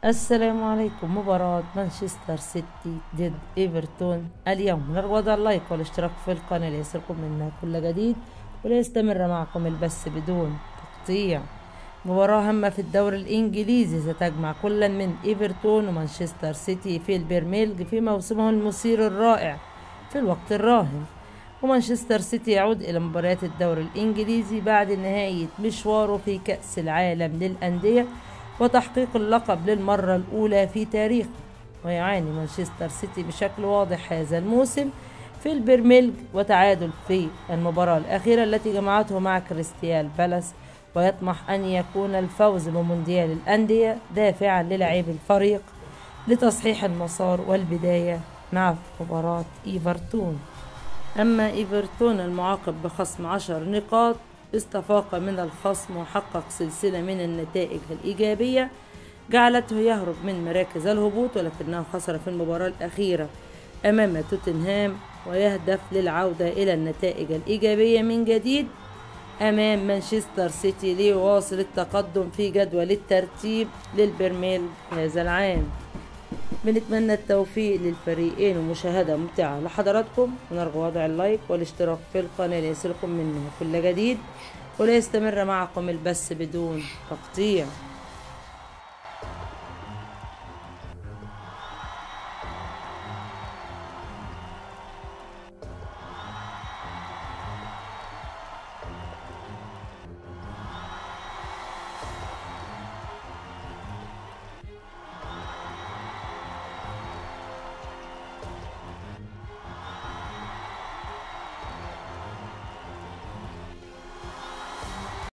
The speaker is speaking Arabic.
السلام عليكم. مباراة مانشستر سيتي ضد ايفرتون اليوم. نرجو اللايك والاشتراك في القناة ليصلكم منا كل جديد وليستمر معكم البث بدون تقطيع. مباراة هامة في الدوري الانجليزي ستجمع كل من ايفرتون ومانشستر سيتي في البريمير في موسمه المثير الرائع في الوقت الراهن. ومانشستر سيتي يعود إلى مباريات الدوري الإنجليزي بعد نهاية مشواره في كأس العالم للأندية وتحقيق اللقب للمرة الأولى في تاريخه. ويعاني مانشستر سيتي بشكل واضح هذا الموسم في البريمير وتعادل في المباراة الأخيرة التي جمعته مع كريستيال بالاس، ويطمح أن يكون الفوز بمونديال الأندية دافعا للاعبي الفريق لتصحيح المسار والبداية مع مباراة إيفرتون. أما إيفرتون المعاقب بخصم 10 نقاط استفاق من الخصم وحقق سلسلة من النتائج الإيجابية جعلته يهرب من مراكز الهبوط، ولكنه خسر في المباراة الأخيرة أمام توتنهام ويهدف للعودة إلى النتائج الإيجابية من جديد أمام مانشستر سيتي ليواصل التقدم في جدول الترتيب للبريمير هذا العام. بنتمنى التوفيق للفريقين ومشاهدة ممتعة لحضراتكم، ونرجو وضع اللايك والاشتراك في القناة ليصلكم منها كل جديد وليستمر معكم البث بدون تقطيع.